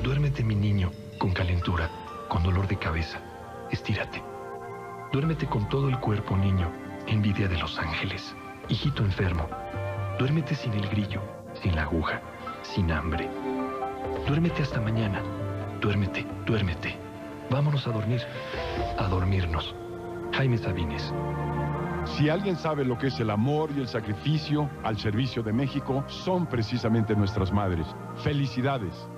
Duérmete, mi niño, con calentura, con dolor de cabeza. Estírate. Duérmete con todo el cuerpo, niño, envidia de los ángeles. Hijito enfermo, duérmete sin el grillo, sin la aguja, sin hambre. Duérmete hasta mañana. Duérmete, duérmete. Vámonos a dormir, a dormirnos. Jaime Sabines. Si alguien sabe lo que es el amor y el sacrificio al servicio de México, son precisamente nuestras madres. ¡Felicidades!